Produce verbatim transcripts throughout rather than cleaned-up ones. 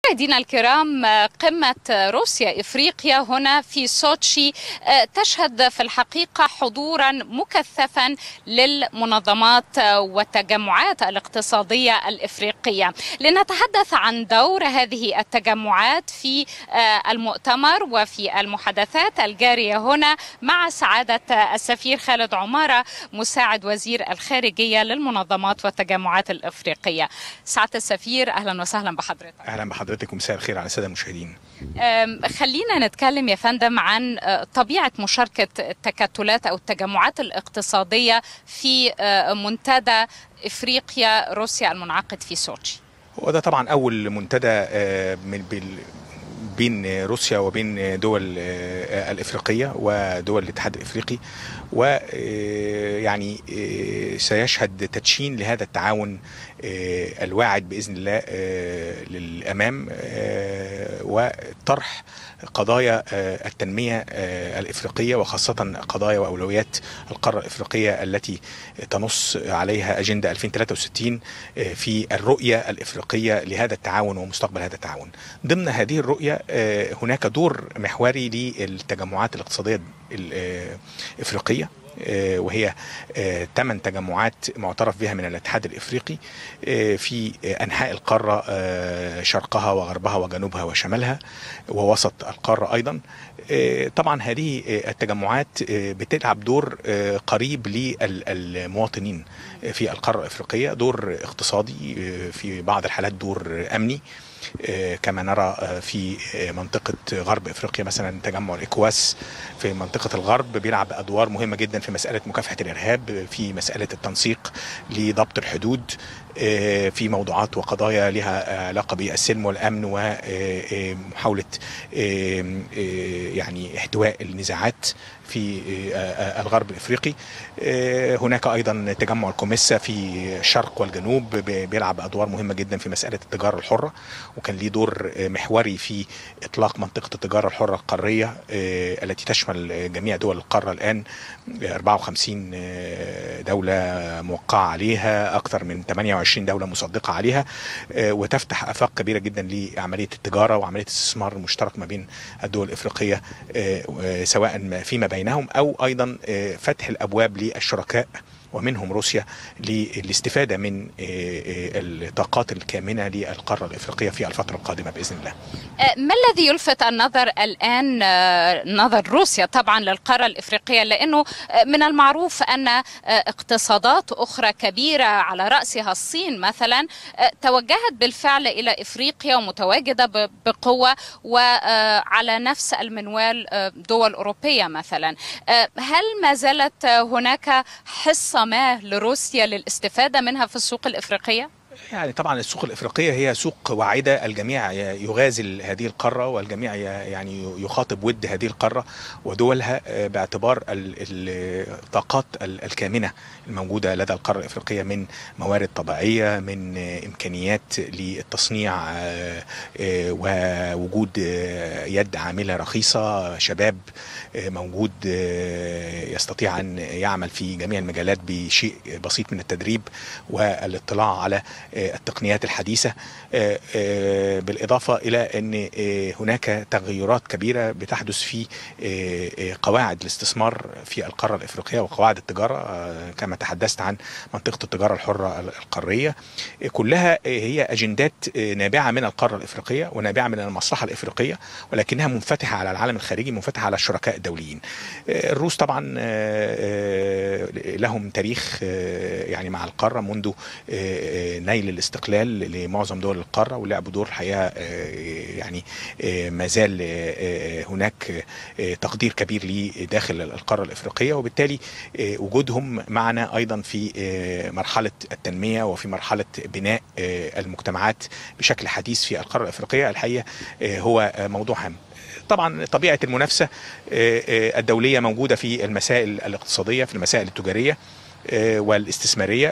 مشاهدينا الكرام، قمة روسيا إفريقيا هنا في سوتشي تشهد في الحقيقة حضورا مكثفا للمنظمات والتجمعات الاقتصادية الإفريقية. لنتحدث عن دور هذه التجمعات في المؤتمر وفي المحادثات الجارية هنا مع سعادة السفير خالد عمارة مساعد وزير الخارجية للمنظمات والتجمعات الإفريقية. سعادة السفير، أهلا وسهلا بحضرتك. أهلا بحضرتك ومساء الخير على السادة المشاهدين. خلينا نتكلم يا فندم عن طبيعة مشاركة التكتلات أو التجمعات الاقتصادية في منتدى إفريقيا روسيا المنعقد في سوتشي. هو ده طبعا أول منتدى من بين روسيا وبين دول الإفريقية ودول الاتحاد الإفريقي، ويعني سيشهد تدشين لهذا التعاون الواعد بإذن الله للأمام وطرح قضايا التنمية الإفريقية، وخاصة قضايا وأولويات القارة الإفريقية التي تنص عليها أجندة ألفين وثلاثة وستين في الرؤية الإفريقية لهذا التعاون ومستقبل هذا التعاون. ضمن هذه الرؤية هناك دور محوري للتجمعات الاقتصادية الإفريقية، وهي ثمان تجمعات معترف بها من الاتحاد الإفريقي في أنحاء القارة، شرقها وغربها وجنوبها وشمالها ووسط القارة أيضا. طبعا هذه التجمعات بتلعب دور قريب للمواطنين في القارة الإفريقية، دور اقتصادي، في بعض الحالات دور أمني، كما نرى في منطقة غرب إفريقيا مثلا تجمع الإكواس في منطقة الغرب بيلعب أدوار مهمة جدا في مسألة مكافحة الإرهاب، في مسألة التنسيق لضبط الحدود، في موضوعات وقضايا لها علاقة بالسلم والأمن ومحاولة يعني احتواء النزاعات في الغرب الإفريقي. هناك أيضا تجمع الكوميسا في الشرق والجنوب بيلعب أدوار مهمة جدا في مسألة التجارة الحرة، وكان ليه دور محوري في إطلاق منطقة التجارة الحرة القارية التي تشمل جميع دول القارة الآن، أربعة وخمسين دولة موقعة عليها، أكثر من ثمانية وعشرين دولة مصدقة عليها، وتفتح آفاق كبيرة جدا لعملية التجارة وعملية الاستثمار المشترك ما بين الدول الإفريقية سواء فيما بينهم أو أيضا فتح الأبواب للشركاء ومنهم روسيا للاستفادة من الطاقات الكامنة للقارة الإفريقية في الفترة القادمة بإذن الله. ما الذي يلفت النظر الآن، نظر روسيا طبعا للقارة الإفريقية، لأنه من المعروف أن اقتصادات أخرى كبيرة على رأسها الصين مثلا توجهت بالفعل إلى إفريقيا ومتواجدة بقوة، وعلى نفس المنوال دول أوروبية مثلا. هل ما زالت هناك حصة ما لروسيا للاستفادة منها في السوق الإفريقية؟ يعني طبعا السوق الإفريقية هي سوق واعدة، الجميع يغازل هذه القارة والجميع يعني يخاطب ود هذه القارة ودولها باعتبار الطاقات الكامنة الموجودة لدى القارة الإفريقية من موارد طبيعية، من إمكانيات للتصنيع ووجود يد عاملة رخيصة، شباب موجود يستطيع أن يعمل في جميع المجالات بشيء بسيط من التدريب والاطلاع على التقنيات الحديثة، بالإضافة إلى أن هناك تغيرات كبيرة بتحدث في قواعد الاستثمار في القارة الإفريقية وقواعد التجارة، كما تحدثت عن منطقة التجارة الحرة القارية. كلها هي أجندات نابعة من القارة الإفريقية ونابعة من المصلحة الإفريقية، ولكنها منفتحة على العالم الخارجي، منفتحة على الشركاء الدوليين. الروس طبعا لهم تاريخ يعني مع القارة منذ نيل الاستقلال لمعظم دول القارة، ولعبوا دور حقيقة يعني ما زال هناك تقدير كبير لداخل القارة الإفريقية، وبالتالي وجودهم معنا أيضا في مرحلة التنمية وفي مرحلة بناء المجتمعات بشكل حديث في القارة الإفريقية الحقيقة هو موضوع هام. طبعا طبيعة المنافسة الدولية موجودة في المسائل الاقتصادية، في المسائل التجارية والاستثمارية،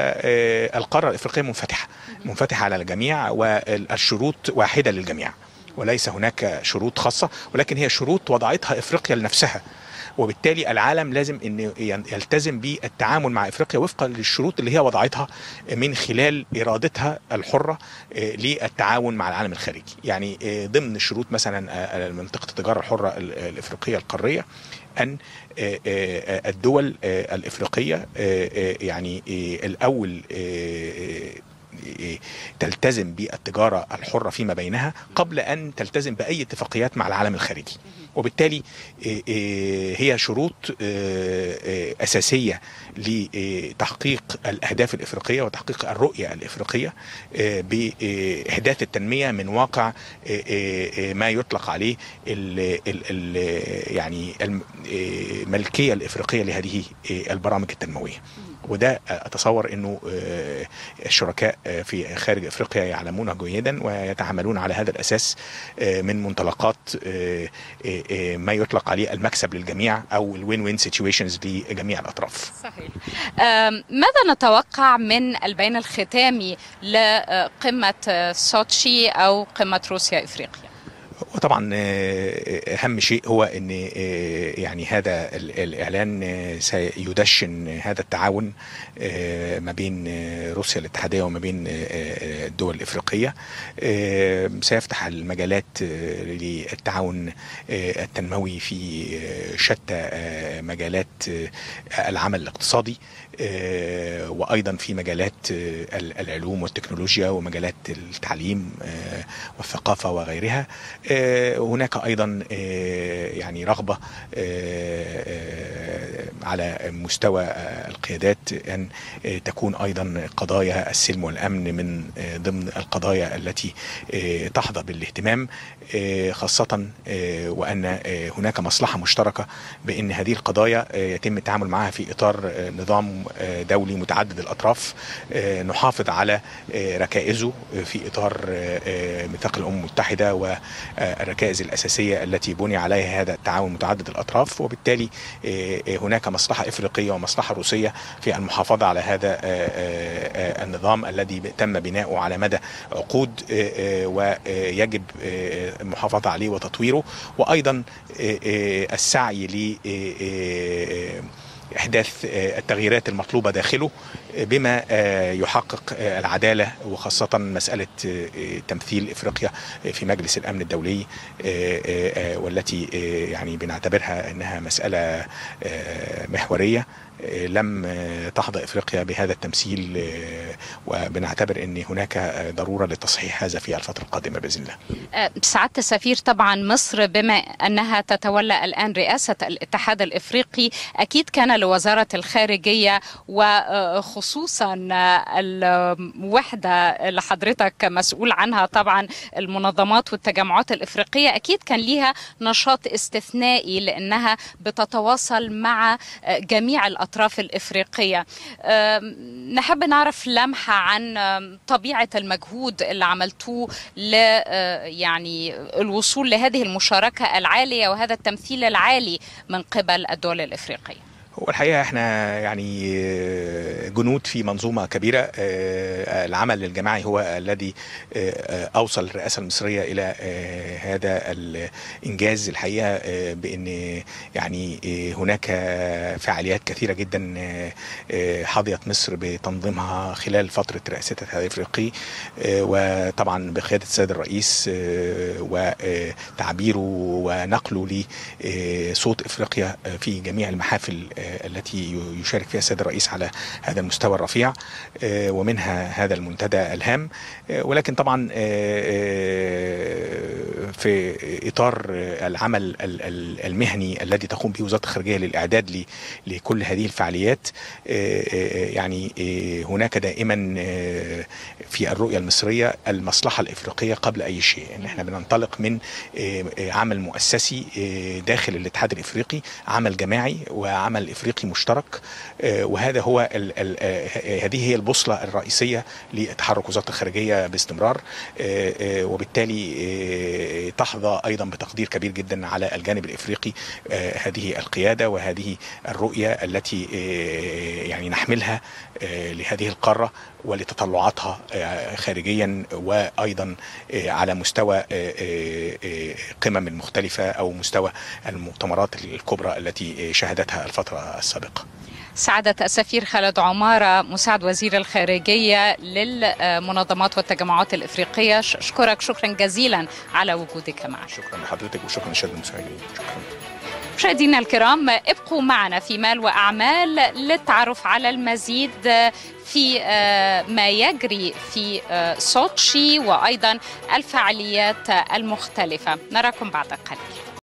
والقارة الإفريقية منفتحة منفتحة على الجميع والشروط واحدة للجميع. وليس هناك شروط خاصة، ولكن هي شروط وضعتها إفريقيا لنفسها، وبالتالي العالم لازم ان يلتزم بالتعامل مع افريقيا وفقا للشروط اللي هي وضعتها من خلال ارادتها الحره للتعاون مع العالم الخارجي. يعني ضمن الشروط مثلا منطقه التجاره الحره الافريقيه القاريه ان الدول الافريقيه يعني الاول تلتزم بالتجارة الحرة فيما بينها قبل أن تلتزم بأي اتفاقيات مع العالم الخارجي، وبالتالي هي شروط أساسية لتحقيق الأهداف الإفريقية وتحقيق الرؤية الإفريقية بإحداث التنمية من واقع ما يطلق عليه ال ال يعني الملكية الإفريقية لهذه البرامج التنموية. وده أتصور أنه الشركاء في خارج أفريقيا يعلمونه جيدا ويتعاملون على هذا الأساس من منطلقات ما يطلق عليه المكسب للجميع أو الوين وين سيتويشنز لجميع الأطراف. صحيح. ماذا نتوقع من البيان الختامي لقمة سوتشي أو قمة روسيا إفريقيا؟ وطبعا اهم شيء هو ان يعني هذا الاعلان سيدشن هذا التعاون ما بين روسيا الاتحاديه وما بين الدول الافريقيه، سيفتح المجالات للتعاون التنموي في شتى مجالات العمل الاقتصادي، وايضا في مجالات العلوم والتكنولوجيا ومجالات التعليم والثقافه وغيرها. هناك ايضا يعني رغبه على مستوى القيادات ان تكون ايضا قضايا السلم والامن من ضمن القضايا التي تحظى بالاهتمام، خاصه وان هناك مصلحه مشتركه بان هذه القضايا يتم التعامل معها في اطار نظام دولي متعدد الاطراف نحافظ على ركائزه في اطار ميثاق الامم المتحده والركائز الاساسيه التي بني عليها هذا التعاون متعدد الاطراف، وبالتالي هناك مصلحه افريقيه ومصلحه روسيه في المحافظه على هذا النظام الذي تم بناؤه على مدى عقود ويجب المحافظه عليه وتطويره، وايضا السعي ل إحداث التغييرات المطلوبة داخله بما يحقق العدالة، وخاصة مسألة تمثيل إفريقيا في مجلس الأمن الدولي والتي يعني بنعتبرها أنها مسألة محورية. لم تحظى إفريقيا بهذا التمثيل وبنعتبر أن هناك ضرورة لتصحيح هذا في الفترة القادمة بإذن الله. سعادة السفير، طبعا مصر بما أنها تتولى الآن رئاسة الاتحاد الإفريقي أكيد كان لوزارة الخارجية وخصوصا الوحدة اللي حضرتك مسؤول عنها طبعا المنظمات والتجمعات الإفريقية أكيد كان ليها نشاط استثنائي لأنها بتتواصل مع جميع الأطراف الإفريقية. نحب نعرف لمحة عن طبيعة المجهود اللي عملتوه ل يعني الوصول لهذه المشاركة العالية وهذا التمثيل العالي من قبل الدول الإفريقية. هو الحقيقة احنا يعني جنود في منظومة كبيرة. العمل الجماعي هو الذي أوصل الرئاسة المصرية إلى هذا الإنجاز الحقيقة، بأن يعني هناك فعاليات كثيرة جدا حظيت مصر بتنظيمها خلال فترة رئاستها الاتحاد الإفريقي، وطبعا بقيادة السيد الرئيس وتعبيره ونقله لصوت إفريقيا في جميع المحافل التي يشارك فيها السيد الرئيس على هذا المستوى الرفيع، ومنها هذا المنتدى الهام. ولكن طبعا في إطار العمل المهني الذي تقوم به وزارة الخارجية للإعداد لكل هذه الفعاليات، يعني هناك دائما في الرؤية المصرية المصلحة الإفريقية قبل أي شيء، إن احنا بننطلق من عمل مؤسسي داخل الاتحاد الإفريقي، عمل جماعي وعمل إفريقي مشترك، وهذا هو ال ال هذه هي البوصلة الرئيسية لتحرك وزارة الخارجية باستمرار. وبالتالي تحظى أيضا بتقدير كبير جدا على الجانب الإفريقي. هذه القيادة وهذه الرؤية التي يعني نحملها لهذه القارة ولتطلعاتها خارجيا وأيضا على مستوى قمم المختلفة أو مستوى المؤتمرات الكبرى التي شهدتها الفترة السابقة. سعادة السفير خالد عمارة مساعد وزير الخارجية للمنظمات والتجمعات الإفريقية، أشكرك شكرا جزيلا على وجودك معنا. شكرا لحضرتك وشكرا للسادة المشاهدين. شكرا. مشاهدينا الكرام، ابقوا معنا في مال وأعمال للتعرف على المزيد في ما يجري في سوتشي وأيضا الفعاليات المختلفة. نراكم بعد قليل.